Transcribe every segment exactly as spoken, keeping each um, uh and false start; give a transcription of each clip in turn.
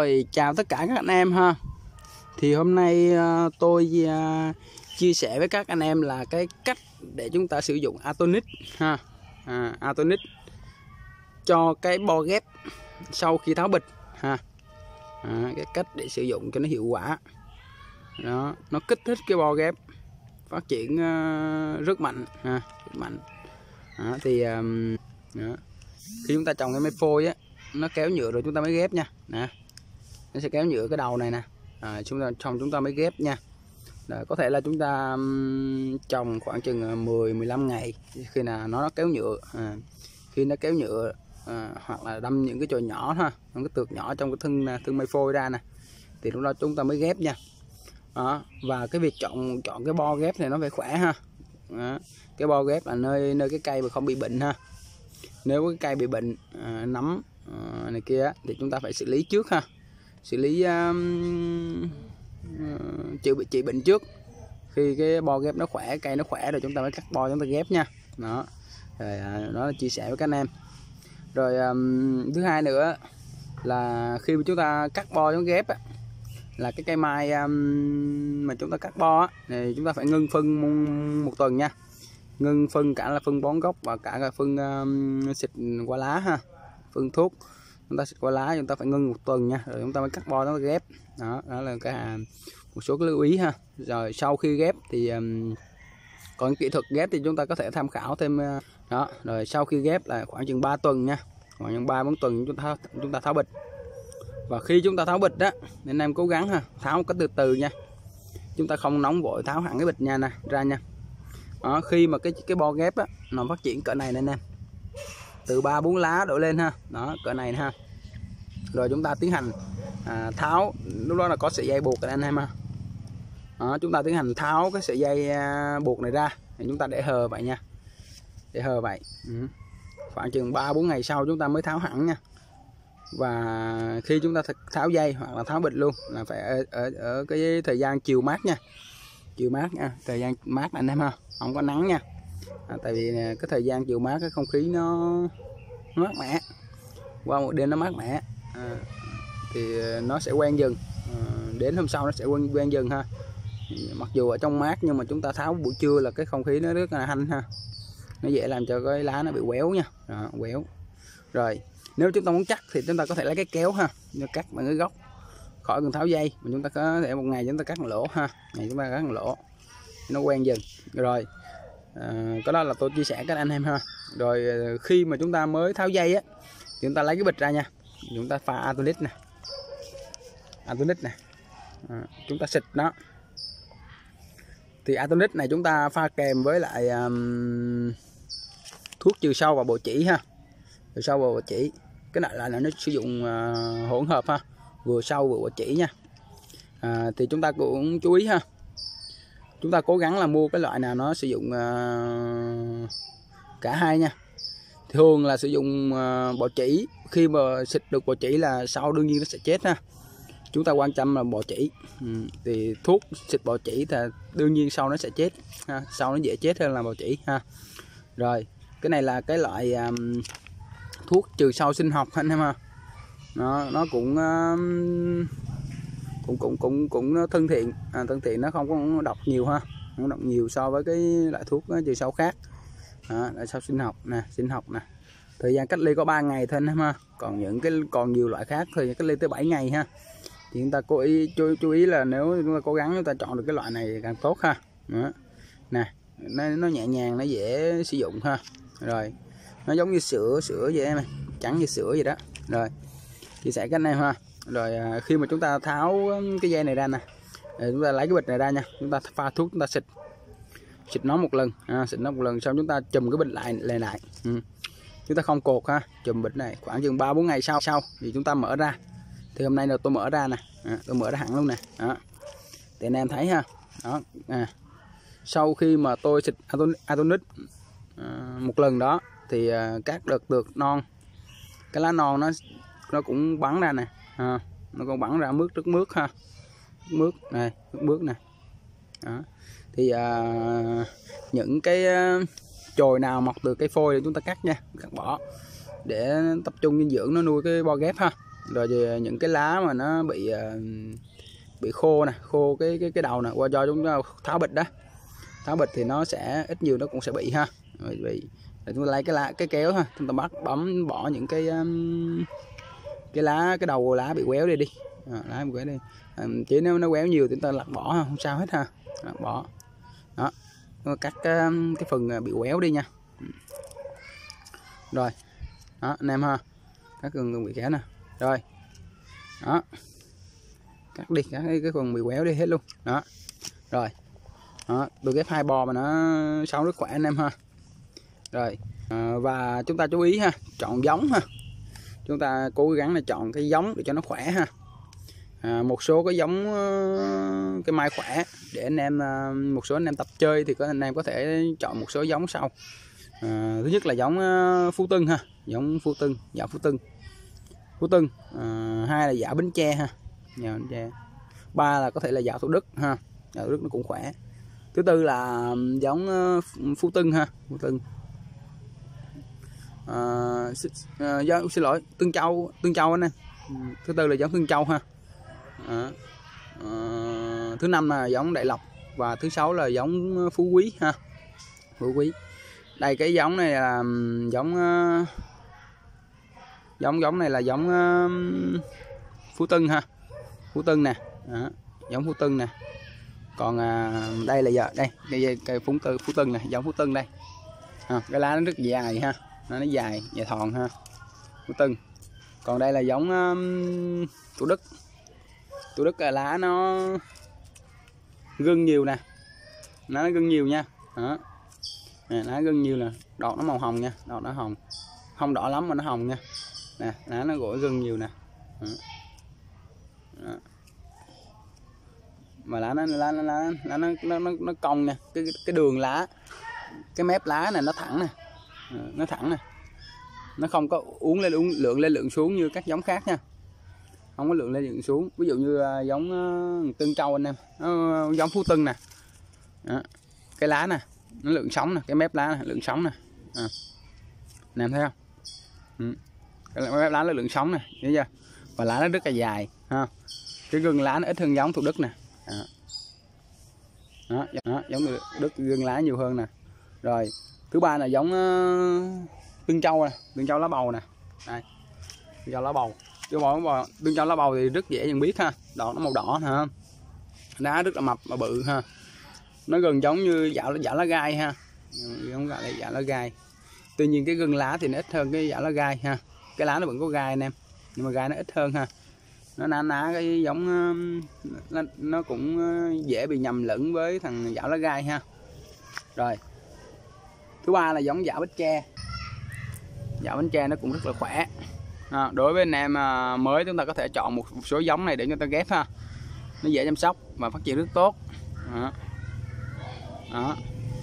Rồi chào tất cả các anh em ha. Thì hôm nay uh, tôi uh, chia sẻ với các anh em là cái cách để chúng ta sử dụng Atonic ha, à, Atonic cho cái bo ghép sau khi tháo bịch ha. À, cái cách để sử dụng cho nó hiệu quả. Đó, nó kích thích cái bo ghép phát triển uh, rất mạnh ha, rất mạnh. Đó, thì um, đó. Khi chúng ta trồng cái máy phôi á, nó kéo nhựa rồi chúng ta mới ghép nha. Nè, nó sẽ kéo nhựa cái đầu này nè, à, chúng ta xong chúng ta mới ghép nha. Đó, có thể là chúng ta um, trồng khoảng chừng mười mười lăm ngày khi nào nó, nó kéo nhựa, à, khi nó kéo nhựa à, hoặc là đâm những cái chồi nhỏ ha, những cái tược nhỏ trong cái thân thân máy phôi ra nè, thì lúc đó chúng ta mới ghép nha. Đó, và cái việc chọn chọn cái bo ghép này nó phải khỏe ha. Đó, cái bo ghép là nơi nơi cái cây mà không bị bệnh ha. Nếu cái cây bị bệnh, à, nấm à, này kia thì chúng ta phải xử lý trước ha, xử lý um, uh, trị trị bệnh trước. Khi cái bo ghép nó khỏe, cây nó khỏe rồi chúng ta mới cắt bo chúng ta ghép nha. Đó, rồi à, đó là chia sẻ với các anh em. Rồi um, thứ hai nữa là khi mà chúng ta cắt bo chúng ghép á, là cái cây mai um, mà chúng ta cắt bo á, thì chúng ta phải ngưng phân một tuần nha. Ngưng phân cả là phân bón gốc và cả là phân um, xịt qua lá ha, phân thuốc chúng ta xịt qua lá, chúng ta phải ngưng một tuần nha, rồi chúng ta mới cắt bo nó ghép. Đó, đó là cái một số cái lưu ý ha. Rồi sau khi ghép thì um, còn kỹ thuật ghép thì chúng ta có thể tham khảo thêm. Uh, đó, rồi sau khi ghép là khoảng chừng ba tuần nha, khoảng chừng ba bốn tuần chúng ta chúng ta tháo bịch. Và khi chúng ta tháo bịch đó, nên em cố gắng ha, tháo một cách từ từ nha, chúng ta không nóng vội tháo hẳn cái bịch nha nè ra nha. Đó, khi mà cái cái bo ghép á, nó phát triển cỡ này nên em từ ba bốn lá đổ lên ha, đó cỡ này ha. Rồi chúng ta tiến hành à, tháo, lúc đó là có sợi dây buộc anh em ha. Đó, chúng ta tiến hành tháo cái sợi dây à, buộc này ra, thì chúng ta để hờ vậy nha, để hờ vậy. Ừ. Khoảng chừng ba bốn ngày sau chúng ta mới tháo hẳn nha. Và khi chúng ta tháo dây hoặc là tháo bịch luôn là phải ở, ở, ở cái thời gian chiều mát nha, chiều mát nha, thời gian mát anh em ha, không có nắng nha. À, tại vì cái thời gian chiều mát cái không khí nó mát mẻ, qua một đêm nó mát mẻ, à, thì nó sẽ quen dần, à, đến hôm sau nó sẽ quen quen dần ha. Mặc dù ở trong mát nhưng mà chúng ta tháo buổi trưa là cái không khí nó rất là hanh ha, nó dễ làm cho cái lá nó bị quéo nha. Đó, quéo. Rồi nếu chúng ta muốn chắc thì chúng ta có thể lấy cái kéo ha, nó cắt bằng cái gốc khỏi cần tháo dây, mà chúng ta có thể một ngày chúng ta cắt một lỗ ha, ngày chúng ta cắt một lỗ nó quen dần. Rồi à, cái đó là tôi chia sẻ các anh em ha. Rồi khi mà chúng ta mới tháo dây á, chúng ta lấy cái bịch ra nha, chúng ta pha Atonic nè, Atonic nè, à, chúng ta xịt nó. Thì Atonic này chúng ta pha kèm với lại um, thuốc trừ sâu và bổ chỉ ha, trừ sâu và bổ chỉ. Cái này là nó sử dụng uh, hỗn hợp ha, vừa sâu vừa bổ chỉ nha. À, thì chúng ta cũng chú ý ha, chúng ta cố gắng là mua cái loại nào nó sử dụng uh, cả hai nha. Thường là sử dụng uh, bọ chỉ, khi mà xịt được bọ chỉ là sau đương nhiên nó sẽ chết ha. Chúng ta quan tâm là bọ chỉ, ừ, thì thuốc xịt bọ chỉ thì đương nhiên sau nó sẽ chết ha, sau nó dễ chết hơn là bọ chỉ ha. Rồi cái này là cái loại um, thuốc trừ sâu sinh học anh em ha. Nó nó cũng um, cũng cũng cũng cũng nó thân thiện, à, thân thiện, nó không có độc nhiều ha, không độc nhiều so với cái loại thuốc trừ sâu khác. Đó, là sâu sinh học nè, sinh học nè. Thời gian cách ly có ba ngày thôi anh em ha. Còn những cái còn nhiều loại khác thì cách ly tới bảy ngày ha. Thì chúng ta cố ý chú, chú ý là nếu chúng ta cố gắng chúng ta chọn được cái loại này càng tốt ha. Đó. Nè, nó, nó nhẹ nhàng, nó dễ sử dụng ha. Rồi, nó giống như sữa sữa vậy em ơi, trắng như sữa vậy đó. Rồi, chia sẻ các anh em ha. Rồi à, khi mà chúng ta tháo cái dây này ra nè, để chúng ta lấy cái bịch này ra nha, chúng ta pha thuốc, chúng ta xịt xịt nó một lần, à, xịt nó một lần sau chúng ta chùm cái bịch lại lại lại. Ừ. Chúng ta không cột ha, chùm bịch này khoảng chừng ba bốn ngày sau sau thì chúng ta mở ra. Thì hôm nay là tôi mở ra nè, à, tôi mở ra hẳn luôn nè. Đó, thì anh em thấy ha. Đó, à, sau khi mà tôi xịt Atonic à, một lần đó thì à, các đợt tược non, cái lá non nó nó cũng bắn ra nè, à, nó còn bắn ra mướt, nước mướt ha, mướt này, nước mướt nè. Đó. Thì à, những cái à, chồi nào mọc từ cây phôi thì chúng ta cắt nha, cắt bỏ để tập trung dinh dưỡng nó nuôi cái bo ghép ha. Rồi thì những cái lá mà nó bị bị khô nè, khô cái cái cái đầu nè, qua do chúng ta tháo bịch đó, tháo bịch thì nó sẽ ít nhiều nó cũng sẽ bị ha. Rồi bị để chúng ta lấy cái lá cái kéo ha, chúng ta bắt bấm bỏ những cái cái lá cái đầu lá bị quéo đi đi, à, lá bị quéo đi, à, chỉ nếu nó quéo nhiều thì chúng ta lặt bỏ ha, không sao hết ha, lặt bỏ đó, cắt cái, cái phần bị quéo đi nha. Rồi đó anh em ha, cắt phần bị kéo nè, rồi đó cắt đi cắt cái phần bị quéo đi hết luôn đó. Rồi đó, tôi ghép hai bò mà nó sống rất khỏe anh em ha. Rồi à, và chúng ta chú ý ha, chọn giống ha, chúng ta cố gắng là chọn cái giống để cho nó khỏe ha. À, một số cái giống cái mai khỏe để anh em, một số anh em tập chơi thì có anh em có thể chọn một số giống sau. À, thứ nhất là giống Phú Tưng ha, giống Phú Tưng, dạ Phú Tưng, Phú Tưng. À, hai là dạ Bến Tre ha, dạ Bến Tre. Ba là có thể là dạ Thủ Đức ha, dạ Thủ Đức nó cũng khỏe. Thứ tư là giống Phú Tưng ha, Phú Tưng. À, à, do, xin lỗi Tương Châu, Tương Châu anh em. Thứ tư là giống Tương Châu ha. À, à, thứ năm là giống Đại Lộc và thứ sáu là giống Phú Quý ha, Phú Quý. Đây cái giống này là giống giống giống này là giống Phú Tưng ha, Phú Tưng nè, đó, giống Phú Tưng nè. Còn à, đây là giờ đây đây cây Phú Tưng, Phú Tưng này, giống Phú Tưng đây. À, cái lá nó rất dài ha, nó nó dài dài thòn ha, Phú Tưng. Còn đây là giống um, Thủ Đức. Thủ Đức là lá nó gân nhiều nè, nó gân nhiều nha, đó. Nè, lá gân nhiều nè, đọt nó màu hồng nha, đọt nó hồng, không đỏ lắm mà nó hồng nha. Nè, lá nó gỗ gân nhiều nè. Đó. Đó. Mà lá nó lá nó lá, lá nó nó nó, nó cong nha, cái cái đường lá, cái mép lá này nó thẳng nè, nó thẳng nè, nó không có uốn lên uốn lượng lên lượng xuống như các giống khác nha, không có lượng lên lượng xuống. Ví dụ như giống Tương Châu anh em, nó giống Phú Tưng nè. Đó. Cái lá nè nó lượng sóng nè, cái mép lá nè, lượng sóng nè, à. Nè em thấy không? Ừ. Cái mép lá nó lượng sóng nè, thấy chưa? Và lá nó rất là dài ha. Cái gừng lá nó ít hơn giống Thủ Đức nè. Đó. Đó, đó, giống Đức gừng lá nhiều hơn nè. Rồi thứ ba là giống uh, Tương Châu nè, Tương Châu lá bầu nè. Đây. Tương Châu lá bầu. Tương Châu, Tương Châu lá bầu thì rất dễ nhận biết ha. Đọt nó màu đỏ ha. Đá rất là mập và bự ha. Nó gần giống như dạo dạo lá gai ha, giống gọi là dạo lá gai. Tuy nhiên cái gừng lá thì nó ít hơn cái dạo lá gai ha. Cái lá nó vẫn có gai anh em, nhưng mà gai nó ít hơn ha. Nó ná ná cái giống nó, nó cũng dễ bị nhầm lẫn với thằng dạo lá gai ha. Rồi thứ ba là giống dạo Bến Tre. Dạo Bến Tre nó cũng rất là khỏe. À, đối với anh em mới chúng ta có thể chọn một số giống này để chúng ta ghép ha. Nó dễ chăm sóc và phát triển rất tốt. Đó. Đó.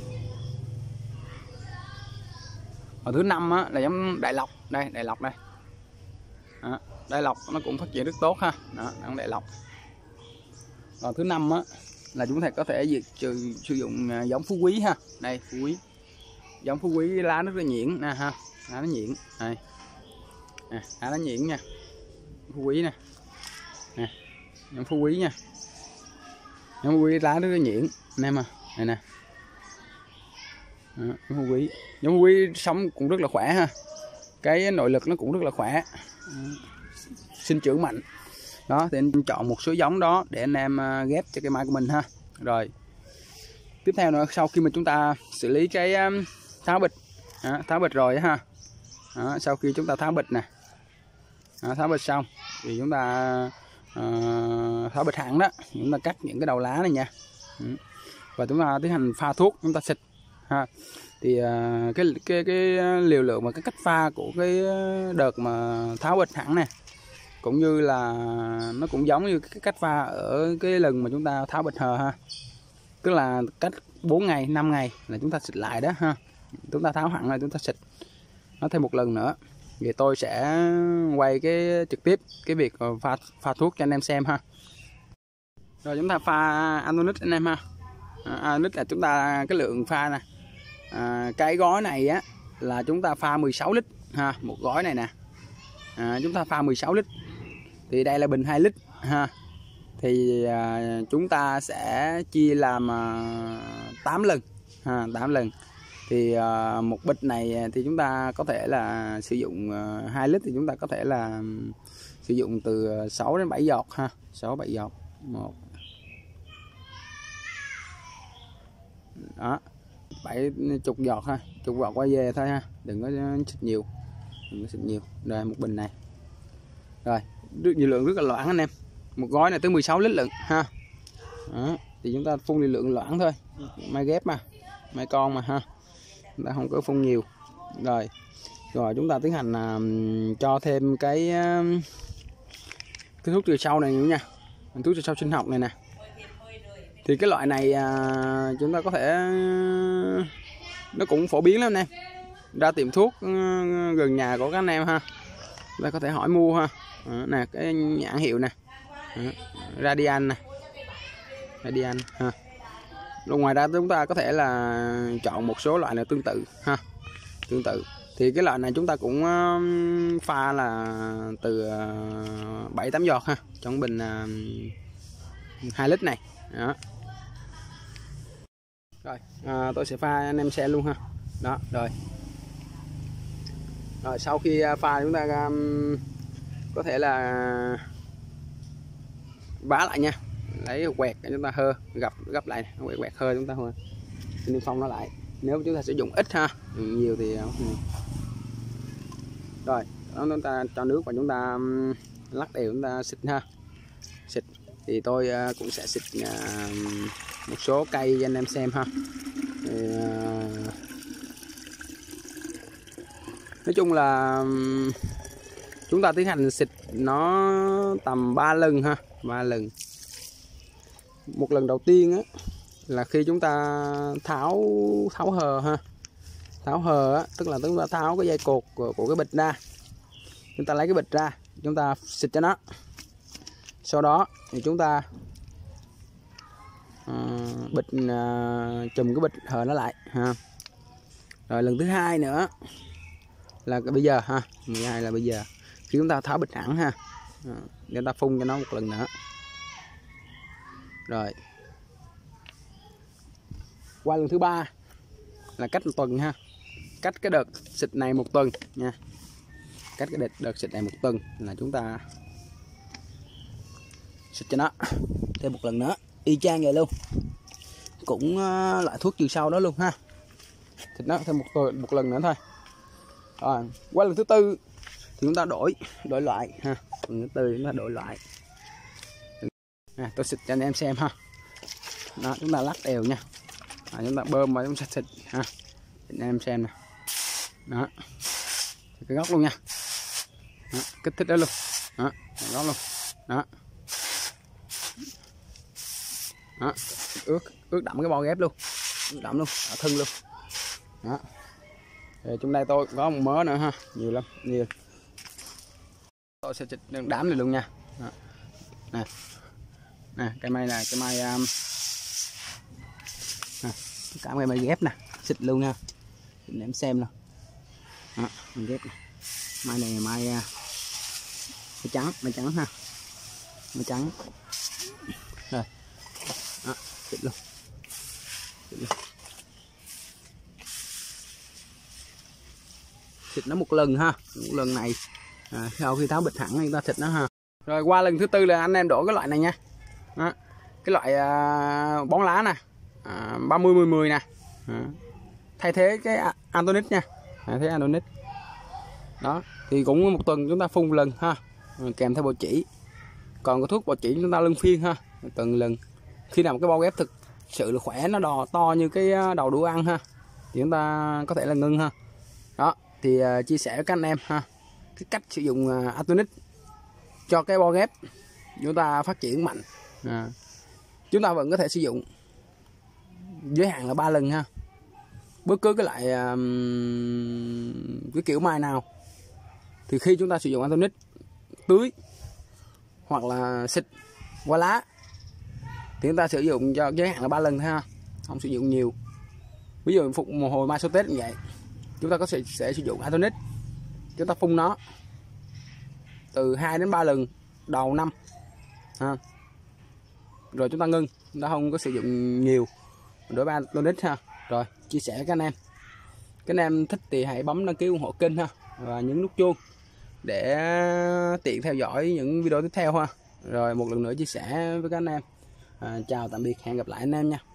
Ở thứ năm á, là giống Đại Lộc. Đây, Đại Lộc đây. Đó. Đại Lộc nó cũng phát triển rất tốt ha. Đó, giống Đại Lộc. Còn thứ năm á, là chúng ta có thể sử, sử dụng giống Phú Quý ha. Đây, Phú Quý. Giống Phú Quý lá rất là nhuyễn nè ha. Lá nó nhuyễn. Đây. Nè, lá nó nhuyễn nha. Phú Quý nè. Nè, giống Phú Quý nha. Giống Phú Quý lá rất là nhuyễn anh em à. Đây nè. Đó, giống Phú Quý. Giống Phú Quý sống cũng rất là khỏe ha. Cái nội lực nó cũng rất là khỏe. Sinh trưởng mạnh. Đó thì anh chọn một số giống đó để anh em ghép cho cây mai của mình ha. Rồi. Tiếp theo nữa, sau khi mà chúng ta xử lý cái tháo bịch, đó, tháo bịch rồi ha. Đó, sau khi chúng ta tháo bịch nè. Đó, tháo bịch xong thì chúng ta uh, tháo bịch hẳn đó, chúng ta cắt những cái đầu lá này nha. Và chúng ta tiến hành pha thuốc, chúng ta xịt ha. Thì uh, cái cái cái liều lượng và cái cách pha của cái đợt mà tháo bịch hẳn nè, cũng như là nó cũng giống như cái cách pha ở cái lần mà chúng ta tháo bịch hờ ha. Tức là cách bốn ngày, năm ngày là chúng ta xịt lại đó ha. Chúng ta tháo hẳn là chúng ta xịt nó thêm một lần nữa. Thì tôi sẽ quay cái trực tiếp cái việc pha pha thuốc cho anh em xem ha. Rồi chúng ta pha Antonix anh em ha. À, Antonix là chúng ta cái lượng pha nè. À, cái gói này á là chúng ta pha mười sáu lít ha, một gói này nè. À, chúng ta pha mười sáu lít. Thì đây là bình hai lít ha. Thì à, chúng ta sẽ chia làm à, tám lần ha, tám lần. Thì à, một bịch này thì chúng ta có thể là sử dụng à, hai lít thì chúng ta có thể là sử dụng từ sáu đến bảy giọt ha, sáu bảy giọt. Một. Đó. bảy chục giọt ha, chục giọt qua về thôi ha, đừng có xịt nhiều. Đừng có xịt nhiều. Đây một bình này. Rồi, nước nhiệt lượng rất là loãng anh em. Một gói này tới mười sáu lít lượng ha. Đó, thì chúng ta phun liều lượng loãng thôi. Mai ghép mà, mai con mà ha. Chúng ta không có phun nhiều. Rồi. Rồi chúng ta tiến hành uh, cho thêm cái uh, cái thuốc trừ sâu này nữa nha. Thuốc trừ sâu sinh học này nè. Thì cái loại này uh, chúng ta có thể uh, nó cũng phổ biến lắm anh em. Ra tiệm thuốc uh, gần nhà của các anh em ha. Chúng ta có thể hỏi mua ha. Đó, nè cái nhãn hiệu nè. Đó, Radian nè. Radian ha. Rồi ngoài ra chúng ta có thể là chọn một số loại này tương tự ha. Tương tự. Thì cái loại này chúng ta cũng uh, pha là từ uh, bảy tám giọt ha, trong bình uh, hai lít này. Đó. Rồi, à, tôi sẽ pha anh em xem luôn ha. Đó, rồi. Rồi sau khi pha chúng ta um, có thể là vá lại nha, lấy quẹt chúng ta hơ gập gấp lại, quẹt quẹt hơ chúng ta hơ niêm phong nó lại. Nếu chúng ta sử dụng ít ha, nhiều thì không. Rồi đó, chúng ta cho nước và chúng ta um, lắc đều, chúng ta xịt ha. Xịt thì tôi uh, cũng sẽ xịt uh, một số cây cho anh em xem ha. Thì, uh, nói chung là um, chúng ta tiến hành xịt nó tầm ba lần ha, ba lần. Một lần đầu tiên á là khi chúng ta tháo tháo hờ ha. Tháo hờ á, tức là chúng ta tháo cái dây cột của, của cái bịch ra. Chúng ta lấy cái bịch ra, chúng ta xịt cho nó. Sau đó thì chúng ta uh, bịch uh, chùm cái bịch hờ nó lại ha. Rồi lần thứ hai nữa là bây giờ ha, mười hai là bây giờ khi chúng ta tháo bịch hẳn ha, uh, chúng ta phun cho nó một lần nữa. Rồi qua lần thứ ba là cách một tuần ha, cách cái đợt xịt này một tuần nha, cách cái đợt, đợt xịt này một tuần là chúng ta xịt cho nó thêm một lần nữa, y chang vậy luôn, cũng uh, loại thuốc trừ sâu đó luôn ha, xịt nó thêm một tuần, một lần nữa thôi. Rồi qua lần thứ tư thì chúng ta đổi đổi loại ha, lần thứ tư chúng ta đổi loại. À, tôi xịt cho anh em xem ha. Đó, chúng ta lắc đều nha. À, chúng ta bơm và chúng ta xịt ha, anh em xem nè. Đó, cái góc luôn nha. Đó, kích thích đó luôn. Đó, cái góc luôn. Đó. Đó, ướt ướt đậm cái bo ghép luôn, ướt đậm luôn, ở thân luôn. Đó. Rồi trong đây tôi có một mớ nữa ha, nhiều lắm, nhiều. Tôi sẽ xịt đám này luôn nha. Đó. Nè. Nè, cây mai là cây mai um, nè, cả cây mai ghép nè, xịt luôn nha, để em xem nè. Đó, mình ghép nè. Mai này là mai uh, mai trắng, mai trắng ha, mai trắng. Rồi, đó, xịt luôn, xịt luôn. Xịt nó một lần ha, một lần này à, sau khi tháo bịch hẳn chúng ta xịt nó ha. Rồi qua lần thứ tư là anh em đổ cái loại này nha. Đó. Cái loại uh, bón lá nè, uh, ba mươi mười mười nè. Đó. Thay thế cái Antonix nha, thay thế Antonix. Đó, thì cũng một tuần chúng ta phun một lần ha, kèm theo bộ chỉ. Còn cái thuốc bộ chỉ chúng ta luân phiên ha, từng lần. Khi nào cái bao ghép thực sự là khỏe, nó đò to như cái đầu đũa ăn ha, thì chúng ta có thể là ngưng ha. Đó, thì uh, chia sẻ với các anh em ha, cái cách sử dụng uh, Antonix cho cái bo ghép chúng ta phát triển mạnh. À, chúng ta vẫn có thể sử dụng giới hạn là ba lần ha, bất cứ cái loại um, cái kiểu mai nào. Thì khi chúng ta sử dụng Antonix tưới hoặc là xịt qua lá thì chúng ta sử dụng cho giới hạn là ba lần thôi ha, không sử dụng nhiều. Ví dụ phục một hồi mai sau Tết như vậy, chúng ta có sẽ, sẽ sử dụng Antonix, chúng ta phun nó từ hai đến ba lần đầu năm ha. Rồi chúng ta ngưng, chúng ta không có sử dụng nhiều đối với Atonic ha. Rồi chia sẻ với các anh em, các anh em thích thì hãy bấm đăng ký ủng hộ kênh ha, và nhấn nút chuông để tiện theo dõi những video tiếp theo ha. Rồi một lần nữa chia sẻ với các anh em, à, chào tạm biệt, hẹn gặp lại anh em nha.